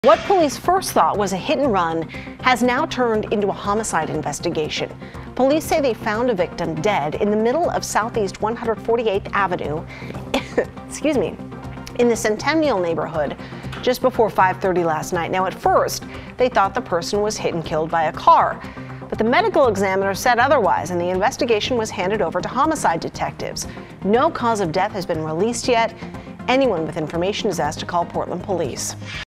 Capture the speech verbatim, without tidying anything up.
What police first thought was a hit and run has now turned into a homicide investigation. Police say they found a victim dead in the middle of Southeast one hundred forty-eighth Avenue, excuse me, in the Centennial neighborhood just before five thirty last night. Now, at first, they thought the person was hit and killed by a car, but the medical examiner said otherwise, and the investigation was handed over to homicide detectives. No cause of death has been released yet. Anyone with information is asked to call Portland Police.